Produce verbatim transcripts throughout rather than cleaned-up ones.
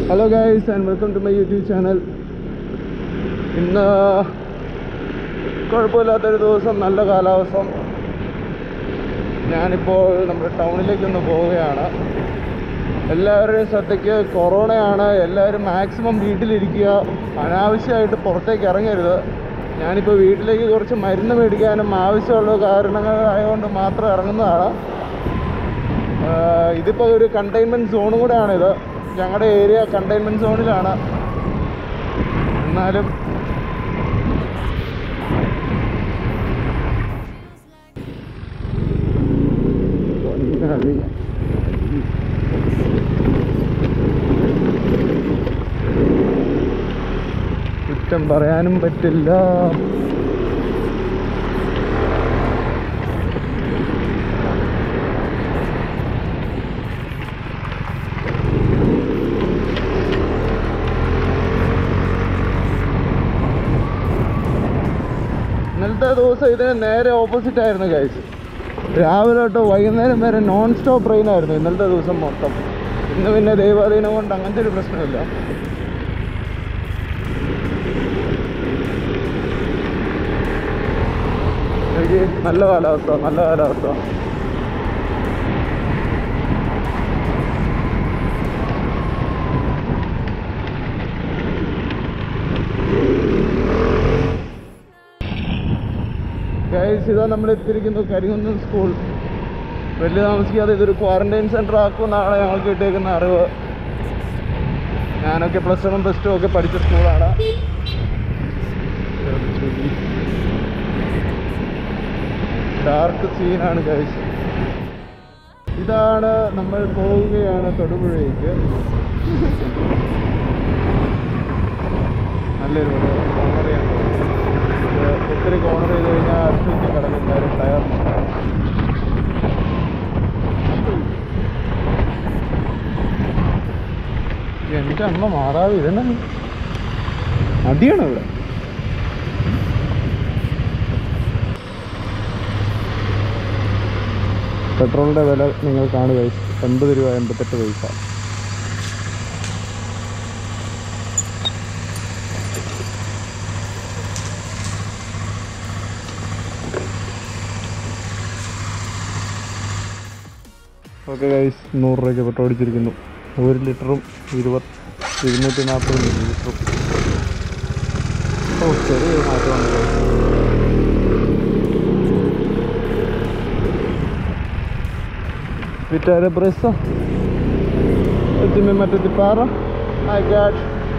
Hello guys and welcome to my YouTube channel. ഇന്ന് കുഴപ്പമില്ലാത്തൊരു ദിവസം, നല്ല കാലാവസ്ഥ. ഞാനിപ്പോൾ നമ്മുടെ ടൗണിലേക്കൊന്ന് പോവുകയാണ്. എല്ലാവരുടെയും ശ്രദ്ധയ്ക്ക് കൊറോണയാണ്. എല്ലാവരും മാക്സിമം വീട്ടിലിരിക്കുക, അനാവശ്യമായിട്ട് പുറത്തേക്ക് ഇറങ്ങരുത്. ഞാനിപ്പോൾ വീട്ടിലേക്ക് കുറച്ച് മരുന്ന് മേടിക്കാനും ആവശ്യമുള്ള കാരണങ്ങളായതുകൊണ്ട് മാത്രം ഇറങ്ങുന്നതാണ്. ഇതിപ്പോൾ ഒരു കണ്ടെയ്ൻമെൻറ്റ് സോണും കൂടെയാണിത്. ഞങ്ങളുടെ ഏരിയ കണ്ടെയ്ൻമെൻറ്റ് സോണിലാണ്. എന്നാലും കുറ്റം പറയാനും പറ്റില്ല. ഇന്നലത്തെ ദിവസം ഇതിന് നേരെ ഓപ്പോസിറ്റ് ആയിരുന്നു ഗൈസ്. രാവിലെ തൊട്ട് വൈകുന്നേരം വരെ നോൺ സ്റ്റോപ്പ് ട്രെയിൻ ആയിരുന്നു ഇന്നലത്തെ ദിവസം മൊത്തം. ഇന്ന് പിന്നെ ദൈവാധീനം കൊണ്ട് അങ്ങനത്തെ ഒരു പ്രശ്നമില്ല. എനിക്ക് നല്ല കാലാവസ്ഥ നല്ല കാലാവസ്ഥ ഗൈസ്. ഇതാ നമ്മൾ എത്തിയിരിക്കുന്നു കരികുന്നം സ്കൂൾ. വലിയ താമസിക്കാതെ ഇതൊരു ക്വാറന്റൈൻ സെൻറ്റർ ആക്കുമെന്നാണ് ഞങ്ങൾക്ക് കിട്ടിയേക്കുന്ന അറിവ്. ഞാനൊക്കെ പ്ലസ് വണ്ണും പ്ലസ് ടു ഒക്കെ പഠിച്ച സ്കൂളാണ്. ഡാർക്ക് സീനാണ് ഗൈസ്. ഇതാണ്, നമ്മൾ പോവുകയാണ് തൊടുപുഴയ്ക്ക്. നല്ലൊരു കോണറിയാണ്. ഒത്തിരി കോണർ ചെയ്ത് കഴിഞ്ഞാൽ അടുത്തേക്ക് കിടക്കും കാര്യം ടയർ. എൻ്റെ അമ്മ മാറാതെ ഇതന്നെ അടിയാണ് ഇവിടെ. പെട്രോളിൻ്റെ വില നിങ്ങൾ കാണുക, എൺപത് രൂപ എൺപത്തെട്ട് പൈസ. ഓക്കെ ഗൈസ്, നൂറ് രൂപയ്ക്ക് പെട്രോൾ അടിച്ചിരിക്കുന്നു. ഒരു ലിറ്ററും ഇരുപത് ഇരുന്നൂറ്റി നാൽപ്പത് ലിറ്ററും. ഓ, ചെറിയ മാറ്റമാണ് guys. Vitare presa e mi metto di para. I got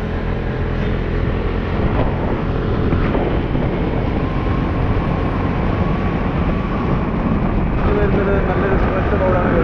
നല്ലൊരു സ്ട്രെച്ച് റോഡാണ്.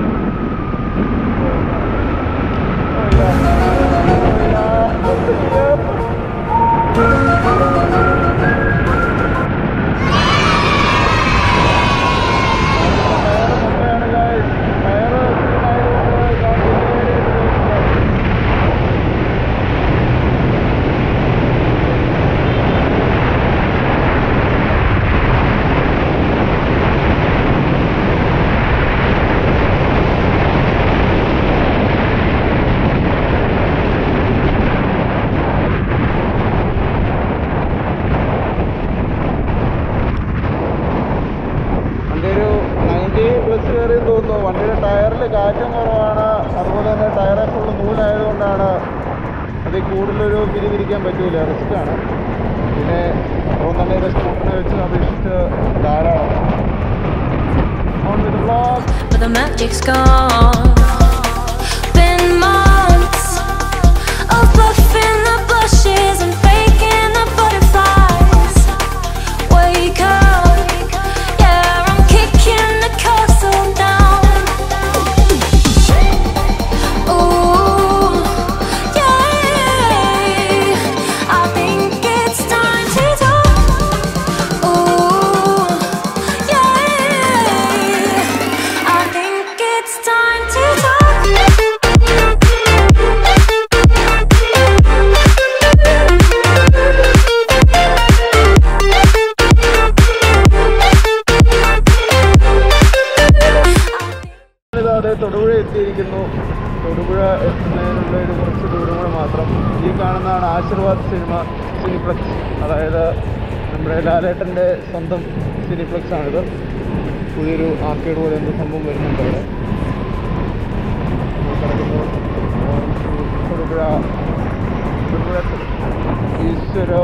തോന്നുന്നു. വണ്ടിയുടെ ടയറിൽ കാറ്റും കുറവാണ്. അതുപോലെ തന്നെ ടയറെ ഫുള്ള് നൂലായതുകൊണ്ടാണ് അതിൽ കൂടുതലൊരു പിരിവിരിക്കാൻ പറ്റൂല, റിസ്ക്കാണ്. പിന്നെ തോന്നുന്ന സ്കൂട്ടറിനെ വെച്ച് അപേക്ഷിച്ച് ധാരാളം. തൊടുപുഴ എത്തിയിരിക്കുന്നു. തൊടുപുഴ എത്തുന്നതിനുള്ള ഒരു കുറച്ച് ദൂരം കൂടെ മാത്രം. ഈ കാണുന്നതാണ് ആശീർവാദ് സിനിമ സിനിപ്ലക്സ്, അതായത് നമ്മുടെ ലാലേട്ടൻ്റെ സ്വന്തം സിനിപ്ലക്സ് ആണിത്. പുതിയൊരു ആർക്കേഡ് പോലെ എന്ത് സംഭവം വരുന്നുണ്ട് അവിടെ. കിടക്കുന്നു തൊടുപുഴ ഈശ്വരോ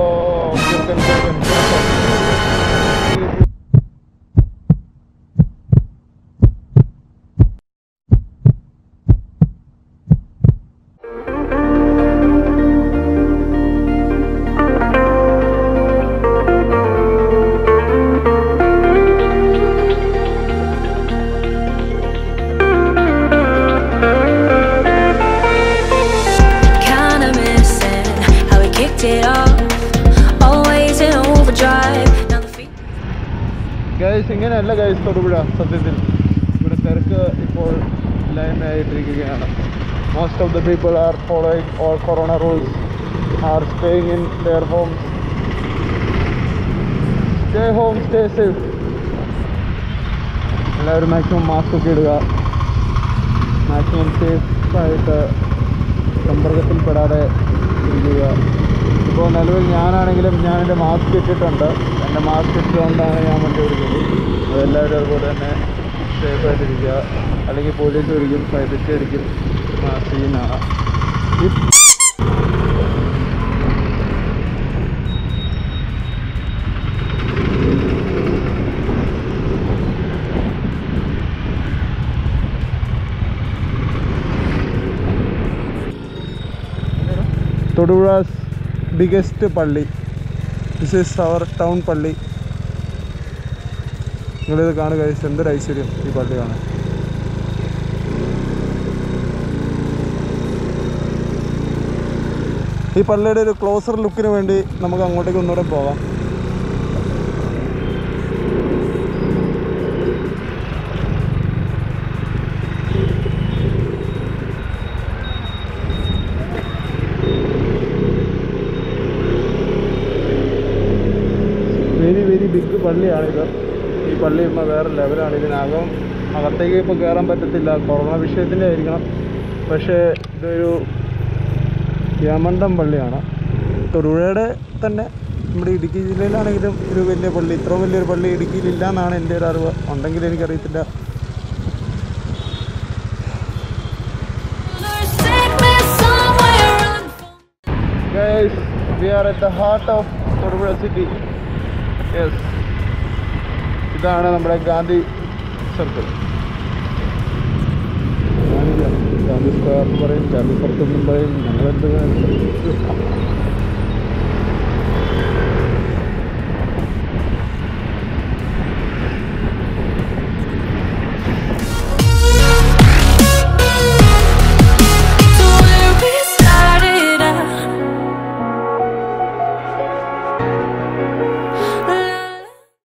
ഗൈസ്. ഇങ്ങനെയല്ല ഗൈസ് തൊടുപുഴ. സത്യത്തിൽ ഇവിടെ തിരക്ക് ഇപ്പോൾ ലൈനായിട്ടിരിക്കുകയാണ്. Most of the people are following all corona rules, are staying in their homes. Stay home, stay safe. എല്ലാവരും മാക്സിമം മാസ്ക് ഒക്കെ ഇടുക, മാക്സിമം സേഫായിട്ട് സമ്പർക്കത്തിൽപ്പെടാതെ ഇരിക്കുക. ഇപ്പോൾ നിലവിൽ ഞാനാണെങ്കിലും ഞാനെൻ്റെ മാസ്ക് ഇട്ടിട്ടുണ്ട്. എൻ്റെ മാസ്ക് ഇട്ടുകൊണ്ടാണ് ഞാൻ വണ്ടി ഓടിക്കുന്നത്. അതെല്ലാവരും അതുപോലെ തന്നെ സേഫായിട്ടിരിക്കുക, അല്ലെങ്കിൽ പോലീസ് ഒരിക്കും ഫൈറ്റ് അടിക്കും സീനാണ്. Thodupuzha's biggest പള്ളി. This is our town പള്ളി. നിങ്ങളിത് കാണുക, എന്തൊരു ഐശ്വര്യം ഈ പള്ളി കാണാൻ. ഈ പള്ളിയുടെ ഒരു ക്ലോസർ ലുക്കിന് വേണ്ടി നമുക്ക് അങ്ങോട്ടേക്ക് ഒന്നുകൂടെ പോകാം. വെരി വെരി ബിഗ് പള്ളിയാണിത്. ഈ പള്ളി ഇപ്പോൾ വേറെ ലെവലാണ്. ഇതിനകം അകത്തേക്ക് ഇപ്പോൾ കയറാൻ പറ്റത്തില്ല, കൊറോണ വിഷയത്തിൻ്റെ ആയിരിക്കണം. പക്ഷേ ഇതൊരു യമണ്ടം പള്ളിയാണ്. തൊടുപുഴയുടെ തന്നെ നമ്മുടെ ഇടുക്കി ജില്ലയിലാണെങ്കിലും ഒരു വലിയ പള്ളി, ഇത്ര വലിയൊരു പള്ളി ഇടുക്കിയിലില്ല എന്നാണ് എൻ്റെ ഒരു അറിവ്. ഉണ്ടെങ്കിൽ എനിക്കറിയത്തില്ല. Guys, we are at the heart of Thodupuzha city. Yes, ഇതാണ് നമ്മുടെ ഗാന്ധി സർക്കിൾ. ഗാന്ധി സ്ക്വയർ എന്ന് പറയും, ഗാന്ധി സർക്കിൾ എന്നും പറയും. ഞങ്ങളെന്ത്